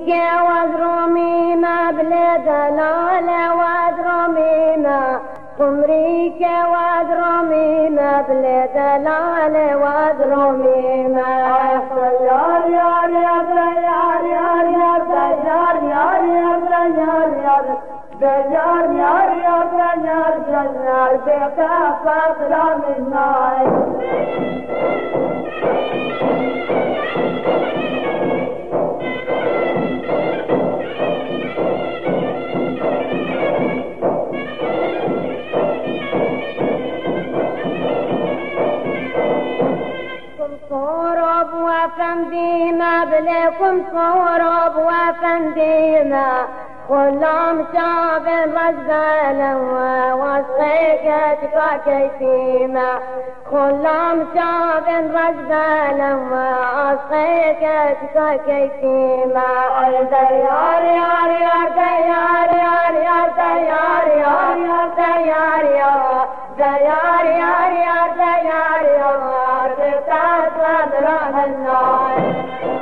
واضرمينا بالدلال واضرمينا أمريكا واضرمينا بالدلال واضرمينا يار يار يار يار يار يار يار يار يار يار يار بجار يار يار يار يار بيتا فاطلة من نار صورب وفندينا بلكم صورب وفندينا خلهم شعب رجالا وصيقتك كيفينا خلهم شعب رجالا وصيقتك كيفينا يار يار يار يار يار يار يار يار يار يار يار يار بتاعت راه النار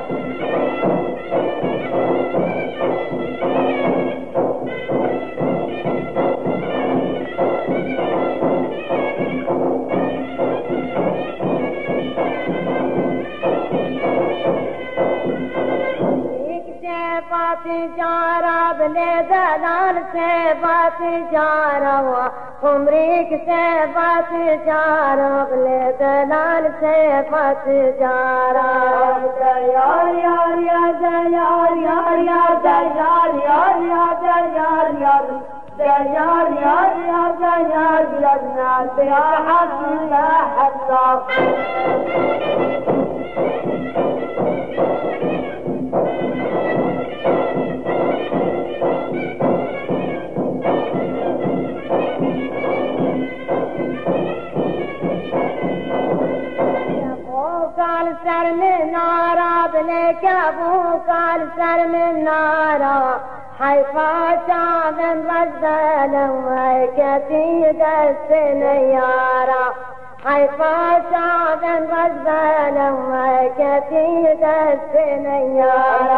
تجارة بلدلال سيبا تجارة عمرك سيبا تجارة بلدلال سيبا تجارة يار يار يار يار يار يار يار يار يار يار يار يار يار يا حسن لا حسن سر من نارا بلك ابو قال سر من نارا حيفا شعب رجالا وكتي دست نيارا حيفا شعب رجالا وكتي دست نيارا